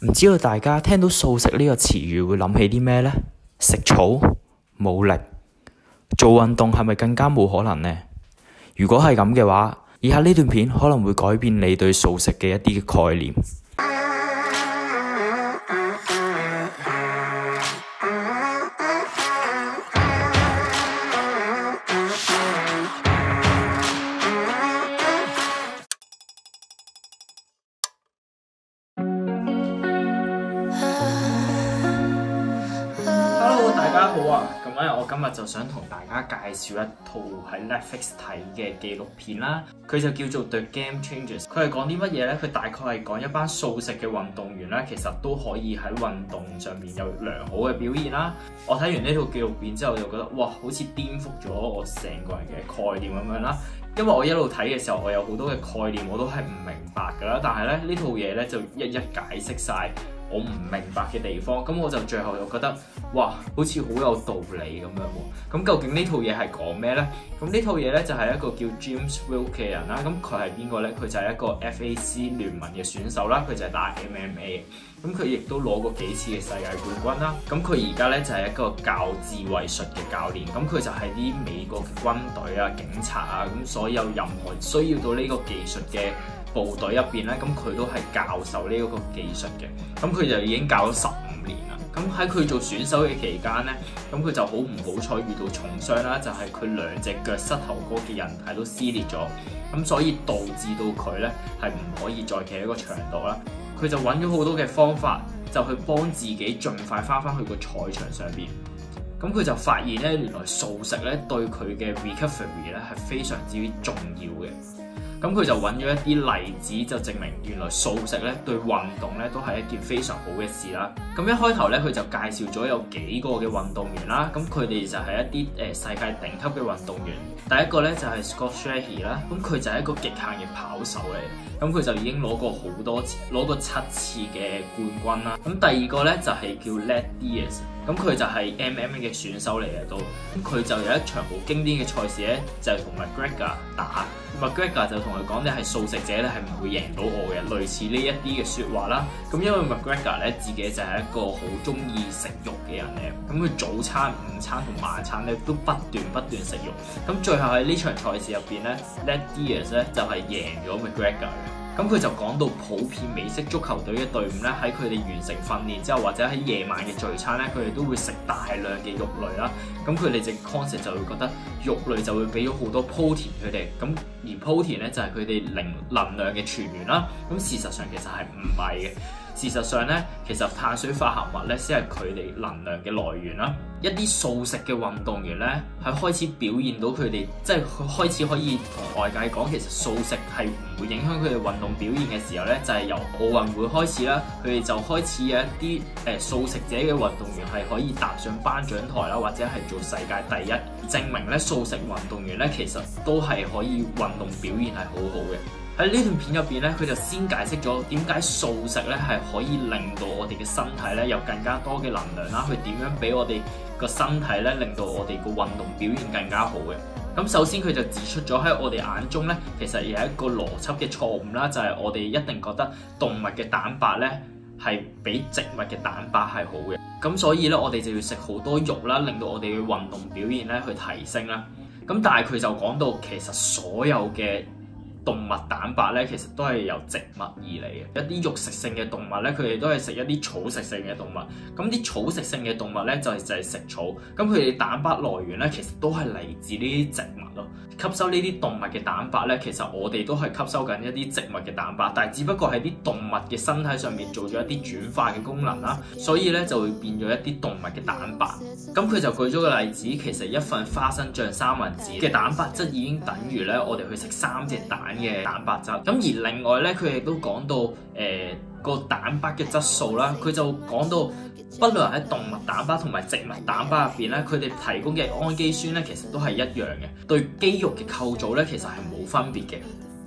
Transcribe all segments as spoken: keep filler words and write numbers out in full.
唔知道大家聽到素食呢個詞語會諗起啲咩呢？食草、冇力、做運動係咪更加冇可能呢？如果係咁嘅話，以下呢段片可能會改變你對素食嘅一啲嘅概念。Hello， 大家好啊！咁咧，我今日就想同大家介紹一套喺 Netflix 睇嘅紀錄片啦。佢就叫做 The Game Changers。佢係講啲乜嘢呢？佢大概係講一班素食嘅運動員咧，其實都可以喺運動上面有良好嘅表現啦。我睇完呢套紀錄片之後，就覺得哇，好似顛覆咗我成個人嘅概念咁樣啦。因為我一路睇嘅時候，我有好多嘅概念我都係唔明白㗎啦。但係咧，呢套嘢咧就一一解釋晒我唔明白嘅地方，咁我就最後又覺得，哇，好似好有道理咁樣喎。咁究竟呢套嘢係講咩呢？咁呢套嘢呢，就係一個叫 James Wilk 嘅人啦。咁佢係邊個呢？佢就係一個 F A C 聯盟嘅選手啦。佢就係打 M M A。咁佢亦都攞過幾次嘅世界冠軍啦。咁佢而家呢，就係一個教自衛術嘅教練。咁佢就係啲美國嘅軍隊啊、警察啊，咁所有任何需要到呢個技術嘅部隊入邊咧，咁佢都係教授呢一個技術嘅，咁佢就已經教咗十五年啦。咁喺佢做選手嘅期間咧，咁佢就好唔好彩遇到重傷啦，就係佢兩隻腳膝頭哥嘅韌帶都撕裂咗，咁所以導致到佢咧係唔可以再企喺個場度啦。佢就揾咗好多嘅方法，就去幫自己盡快翻返去個賽場上邊。咁佢就發現咧，原來素食咧對佢嘅 recovery 咧係非常之重要嘅。咁佢就揾咗一啲例子，就證明原來素食咧對運動咧都係一件非常好嘅事啦。咁一開頭咧，佢就介紹咗有幾個嘅運動員啦。咁佢哋就係一啲誒、呃、世界頂級嘅運動員。第一個咧就係、是、Scott Sheehy 啦。咁佢就係一個極限嘅跑手嚟。咁佢就已經攞過好多次，攞過七次嘅冠軍啦。咁第二個咧就係、是、叫 Nate Diaz。咁佢就係 M M A 嘅選手嚟嘅都。咁佢就有一場好經典嘅賽事咧，就係、是、同 McGregor 打。McGregor 就同佢講：你係素食者咧，係唔會贏到我嘅，類似呢一啲嘅説話啦。咁因為 McGregor 咧自己就係一個好中意食肉嘅人咧，咁佢早餐、午餐同晚餐咧都不斷不斷食肉。咁最後喺呢場賽事入邊咧 Nate Diaz 咧就係、是、贏咗 McGregor 嘅。咁佢就講到普遍美式足球隊嘅隊伍咧，喺佢哋完成訓練之後，或者喺夜晚嘅聚餐咧，佢哋都會食大量嘅肉類啦。咁佢哋隻 concept 就會覺得肉類就會俾咗好多 protein 佢哋，咁而 protein 咧就係佢哋能能量嘅泉源啦。咁事實上其實係唔係嘅。事實上咧，其實碳水化合物咧先係佢哋能量嘅來源啦。一啲素食嘅運動員咧，係開始表現到佢哋，即係開始可以同外界講，其實素食係唔會影響佢哋運動表現嘅時候咧，就係、是、由奧運會開始啦。佢哋就開始有一啲誒、呃、素食者嘅運動員係可以踏上頒獎台啦，或者係做世界第一，證明咧素食運動員咧其實都係可以運動表現係好好嘅。喺呢段片入邊咧，佢就先解釋咗點解素食咧係可以令到我哋嘅身體咧有更加多嘅能量啦，去點樣俾我哋個身體咧令到我哋個運動表現更加好嘅。咁首先佢就指出咗喺我哋眼中咧，其實有一個邏輯嘅錯誤啦，就係、是、我哋一定覺得動物嘅蛋白咧係比植物嘅蛋白係好嘅。咁所以咧，我哋就要食好多肉啦，令到我哋嘅運動表現咧去提升啦。咁但係佢就講到其實所有嘅動物蛋白咧，其實都係由植物而嚟嘅。一啲肉食性嘅動物咧，佢哋都係食一啲草食性嘅動物。咁啲草食性嘅動物咧，就係就係食草。咁佢哋蛋白來源咧，其實都係嚟自呢啲植物咯。吸收呢啲動物嘅蛋白咧，其實我哋都係吸收緊一啲植物嘅蛋白，但係只不過喺啲動物嘅身體上面做咗一啲轉化嘅功能啦，所以咧就會變咗一啲動物嘅蛋白。咁佢就舉咗個例子，其實一份花生醬三文治嘅蛋白質已經等於咧我哋去食三隻蛋嘅蛋白質。咁而另外咧，佢亦都講到誒、呃、個蛋白嘅質素啦，佢就講到不論喺動物蛋白同埋植物蛋白入邊咧，佢哋提供嘅氨基酸咧，其實都係一樣嘅，對肌肉嘅構造咧，其實係冇分別嘅。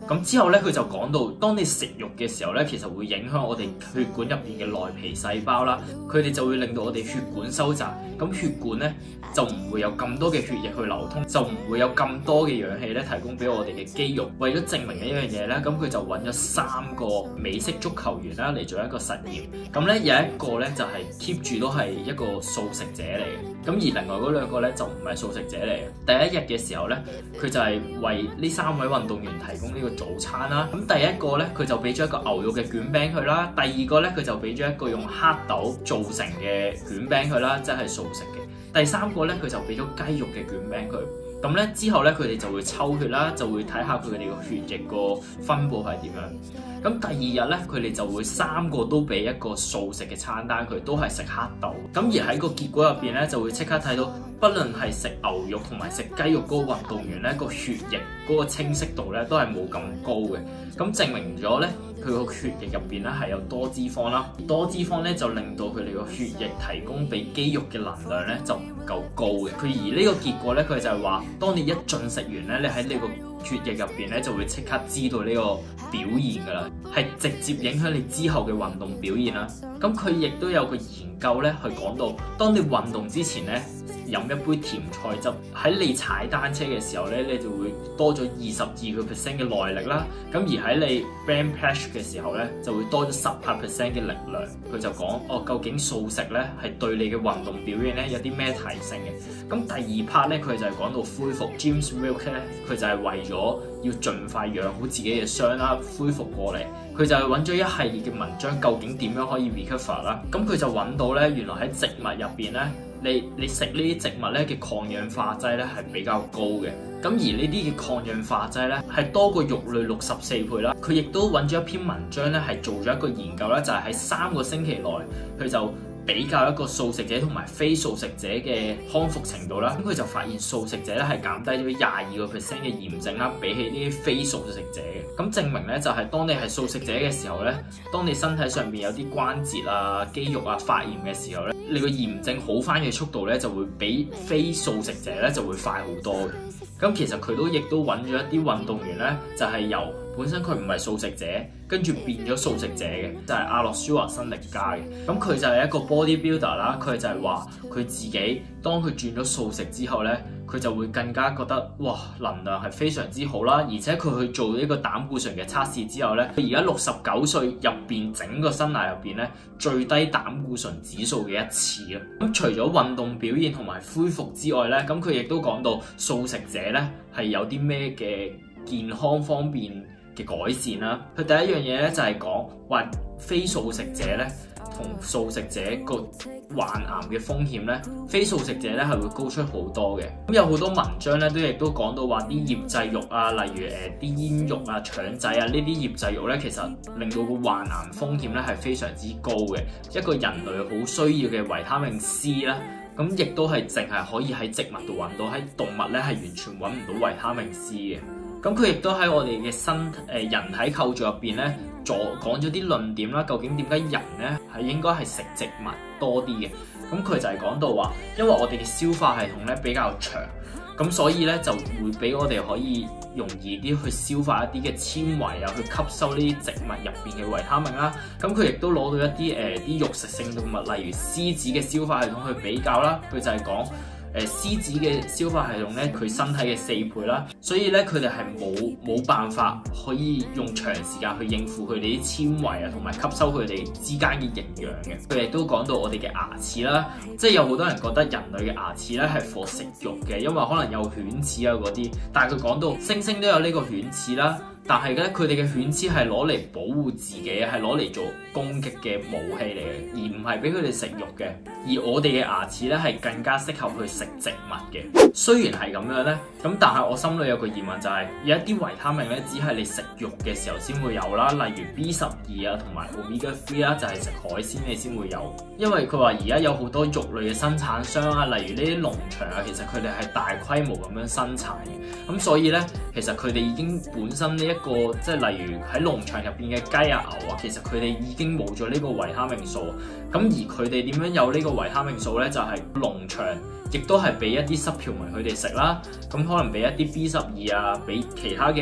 咁之後咧，佢就講到，當你食肉嘅時候咧，其實會影響我哋血管入邊嘅內皮細胞啦，佢哋就會令到我哋血管收窄，咁血管咧就唔會有咁多嘅血液去流通，就唔會有咁多嘅氧氣咧提供俾我哋嘅肌肉。為咗證明呢樣嘢咧，咁佢就揾咗三個美式足球員啦嚟做一個實驗。咁咧有一個咧就係 keep 住都係一個素食者嚟嘅，咁而另外嗰兩個咧就唔係素食者嚟嘅。第一日嘅時候咧，佢就係為呢三位運動員提供呢個早餐啦。咁第一個咧，佢就俾咗一個牛肉嘅卷餅佢啦。第二個咧，佢就俾咗一個用黑豆做成嘅卷餅佢啦，即係素食嘅。第三個咧，佢就俾咗雞肉嘅卷餅佢。咁咧之後咧，佢哋就會抽血啦，就會睇下佢哋個血液個分佈係點樣。咁第二日咧，佢哋就會三個都俾一個素食嘅餐單佢，都係食黑豆。咁而喺個結果入邊咧，就會即刻睇到，不論係食牛肉同埋食雞肉嗰個運動員咧，個血液嗰個清晰度咧都係冇咁高嘅。咁證明咗咧，佢個血液入邊咧係有多脂肪啦，多脂肪咧就令到佢哋個血液提供俾肌肉嘅能量咧就唔夠高嘅。佢而呢個結果咧，佢就係話，當你一進食完咧，你喺你個血液入邊咧就會即刻知道呢個表現㗎啦，係直接影響你之後嘅運動表現啦。咁佢亦都有個研究咧，去講到，當你運動之前咧飲一杯甜菜汁，喺你踩單車嘅時候咧，你就會多咗二十二個 percent 嘅耐力啦。咁而喺你 bench press 嘅時候咧，就會多咗十八 percent 嘅力量。佢就講哦，究竟素食咧係對你嘅運動表現咧有啲咩提升嘅？咁第二 part 咧，佢就係講到恢復。James Wilk 咧，佢就係為咗要盡快養好自己嘅傷啦，恢復過嚟。佢就係揾咗一系列嘅文章，究竟點樣可以 recover 啦？咁佢就揾到咧，原來喺植物入邊咧，你你食呢啲植物咧嘅抗氧化劑咧係比較高嘅。咁而呢啲嘅抗氧化劑咧係多過肉類六十四倍啦。佢亦都揾咗一篇文章咧，係做咗一個研究咧，就係喺三個星期內，佢就比較一個素食者同埋非素食者嘅康復程度啦。咁佢就發現素食者咧係減低咗廿二個 percent 嘅炎症啦，比起呢啲非素食者嘅。咁證明咧就係當你係素食者嘅時候咧，當你身體上邊有啲關節啊、肌肉啊發炎嘅時候咧，你個炎症好翻嘅速度咧就會比非素食者咧就會快好多嘅。咁其實佢都亦都揾咗一啲運動員咧，就係由本身佢唔係素食者，跟住變咗素食者嘅，就係阿諾舒華辛力加嘅。咁佢就係一個 bodybuilder 啦，佢就係話佢自己當佢轉咗素食之後咧，佢就會更加覺得哇，能量係非常之好啦。而且佢去做呢個膽固醇嘅測試之後咧，佢而家六十九歲入邊整個生涯入邊咧最低膽固醇指數嘅一次啊。咁除咗運動表現同埋恢復之外咧，咁佢亦都講到素食者咧係有啲咩嘅健康方面嘅改善啦。佢第一樣嘢咧就係講話非素食者咧同素食者個患癌嘅風險咧，非素食者咧係會高出好多嘅。咁有好多文章咧都亦都講到話啲醃製肉啊，例如誒啲煙肉啊、腸仔啊呢啲醃製肉咧，其實令到個患癌風險咧係非常之高嘅。一個人類好需要嘅維他命 C 啦，咁亦都係淨係可以喺植物度揾到，喺動物咧係完全揾唔到維他命 C 嘅。咁佢亦都喺我哋嘅身誒、呃、人體構造入邊咧，做講咗啲論點啦。究竟點解人咧係應該係食植物多啲嘅？咁佢就係講到話，因為我哋嘅消化系統咧比較長，咁所以咧就會俾我哋可以容易啲去消化一啲嘅纖維啊，去吸收呢啲植物入邊嘅維他命啦。咁佢亦都攞到一啲誒啲肉食性動物，例如獅子嘅消化系統去比較啦。佢就係講。誒獅子嘅消化系統咧，佢身體嘅四倍啦，所以咧佢哋係冇冇辦法可以用長時間去應付佢哋啲纖維啊，同埋吸收佢哋之間嘅營養嘅。佢亦都講到我哋嘅牙齒啦，即係有好多人覺得人類嘅牙齒咧係畀食肉嘅，因為可能有犬齒啊嗰啲，但係佢講到猩猩都有呢個犬齒啦。但係咧，佢哋嘅犬齒係攞嚟保護自己，係攞嚟做攻擊嘅武器嚟嘅，而唔係俾佢哋食肉嘅。而我哋嘅牙齒咧係更加適合去食植物嘅。雖然係咁樣咧，咁但係我心裏有個疑問就係、是，有一啲維他命咧，只係你食肉嘅時候先會有啦，例如 B 十二啊，同埋 Omega 三啦，就係食海鮮你先會有。因為佢話而家有好多肉類嘅生產商啊，例如呢啲農場啊，其實佢哋係大規模咁樣生產嘅。咁所以咧，其實佢哋已經本身呢一個即係例如喺農場入邊嘅雞啊、牛啊，其實佢哋已經冇咗呢個維他命素。咁而佢哋點樣有呢個維他命素咧？就係、是、農場亦都係俾一啲濕條紋佢哋食啦。咁可能俾一啲 B 十二啊，俾其他嘅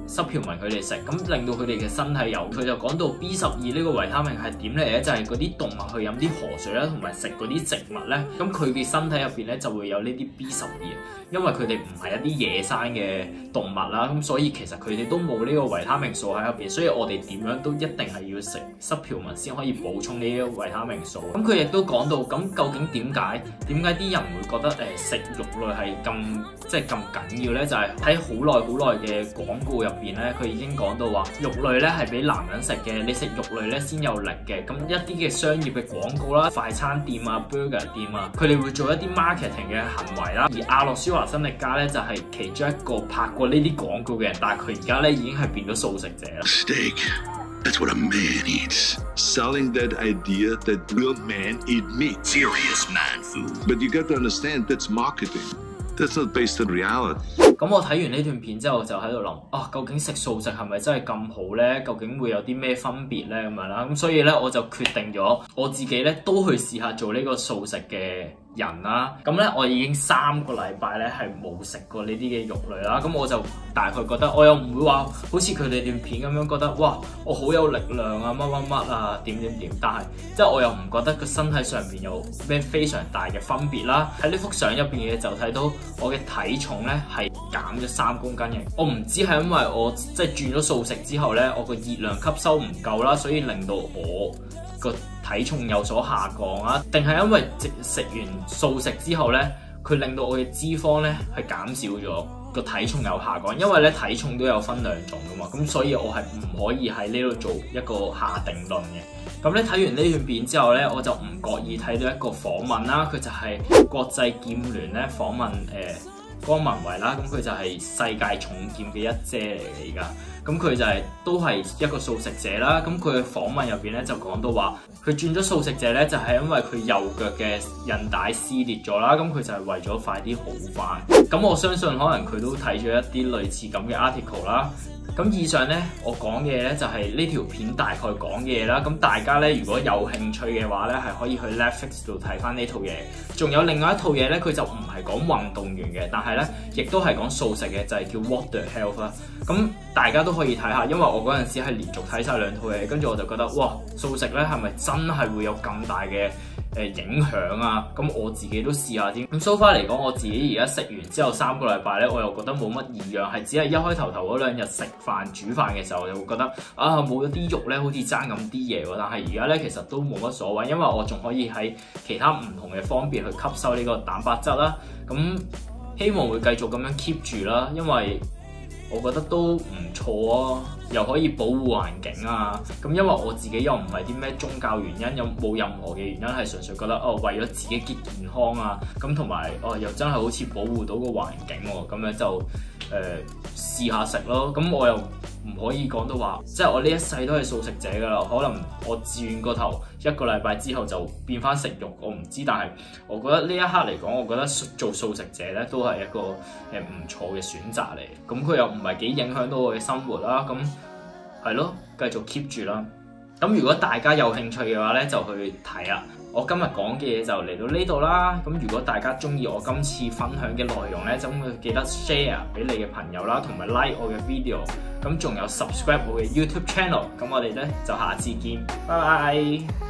supplement佢哋食，咁令到佢哋嘅身體有。佢就講到 B 十二呢個維他命係點嚟咧？就係嗰啲動物去飲啲河水啦，同埋食嗰啲植物咧，咁佢嘅身體入邊咧就會有呢啲 B 十二，因為佢哋唔係一啲野生嘅動物啦，咁所以其實佢哋都冇呢個維他命素喺入邊，所以我哋點樣都一定係要食 supplement 先可以補充呢啲維他命素。咁佢亦都講到，咁究竟點解點解啲人會覺得誒、呃、食肉類係咁即係咁緊要咧？就係喺好耐好耐嘅廣告入邊咧，佢已經講到話肉類咧係俾男人食嘅，你食肉類咧先有力嘅。咁一啲嘅商業嘅廣告啦，快餐店啊、burger 店啊，佢哋會做一啲 marketing 嘅行為啦。而阿諾舒華辛力加咧就係、是、其中一個拍過呢啲廣告嘅人，但係佢而家咧已經係變咗素食者啦。 Steak, that's what a man eats. Selling that idea that real men eat meat. Serious man food. But you got to understand that's marketing. That's not based on reality. 咁我睇完呢段片之後就喺度諗啊，究竟食素食係咪真係咁好呢？究竟會有啲咩分別呢？咁樣啦，咁所以咧我就決定咗我自己咧都去試下做呢個素食嘅人啦。咁咧我已經三個禮拜咧係冇食過呢啲嘅肉類啦。咁我就大概覺得我又唔會話好似佢哋段片咁樣覺得哇我好有力量啊乜乜乜啊點點點，但係即係我又唔覺得個身體上邊有咩非常大嘅分別啦。喺呢幅相入邊嘅就睇到我嘅體重咧係減咗三公斤嘅。我唔知係因為我即係轉咗素食之後咧，我個熱量吸收唔夠啦，所以令到我個體重有所下降啊，定係因為食完素食之後咧，佢令到我嘅脂肪咧係減少咗，個體重有下降。因為咧體重都有分兩種噶嘛，咁所以我係唔可以喺呢度做一個下定論嘅。咁咧睇完呢段片之後咧，我就唔覺意睇到一個訪問啦，佢就係國際劍聯咧訪問誒、呃、江文慧啦，咁佢就係世界重劍嘅一姐嚟嘅而家。咁佢就係、是、都係一個素食者啦。咁佢嘅訪問入邊咧就講到話，佢轉咗素食者咧就係、是、因為佢右腳嘅韌帶撕裂咗啦。咁佢就係為咗快啲好翻。咁我相信可能佢都睇咗一啲類似咁嘅 article 啦。咁以上咧我講嘅嘢咧就係呢條片大概講嘅嘢啦。咁大家咧如果有興趣嘅話咧，係可以去 Netflix 度睇翻呢套嘢。仲有另外一套嘢咧，佢就唔係講運動員嘅，但係咧亦都係講素食嘅，就係、是、叫 What the Health 啦。咁大家都可以睇下，因為我嗰陣時係連續睇晒兩套嘢，跟住我就覺得哇，素食咧係咪真係會有咁大嘅誒、呃、影響啊？咁我自己都試下先。咁 so far 嚟講，我自己而家食完之後三個禮拜咧，我又覺得冇乜異樣，係只係一開頭頭嗰兩日食飯煮飯嘅時候，我就會覺得啊冇咗啲肉咧，好似爭咁啲嘢喎。但係而家咧其實都冇乜所謂，因為我仲可以喺其他唔同嘅方面去吸收呢個蛋白質啦。咁希望會繼續咁樣 keep 住啦，因為我覺得都唔錯啊，又可以保護環境啊。咁因為我自己又唔係啲咩宗教原因，又冇任何嘅原因，係純粹覺得哦為咗自己嘅健康啊，咁同埋哦又真係好似保護到個環境喎，咁樣就誒試下食咯。咁我又唔可以講到話，即係我呢一世都係素食者㗎啦。可能我轉個頭一個禮拜之後就變翻食肉，我唔知。但係我覺得呢一刻嚟講，我覺得做素食者咧都係一個誒唔錯嘅選擇嚟。咁佢又唔係幾影響到我嘅生活啦。咁係咯，繼續 keep 住啦。咁如果大家有興趣嘅話咧，就去睇啦。我今日講嘅嘢就嚟到呢度啦。咁如果大家中意我今次分享嘅內容咧，就記得 share 俾你嘅朋友啦，同埋 like 我嘅 video。咁仲有 subscribe 我嘅 YouTube channel。咁我哋咧就下次見，拜拜。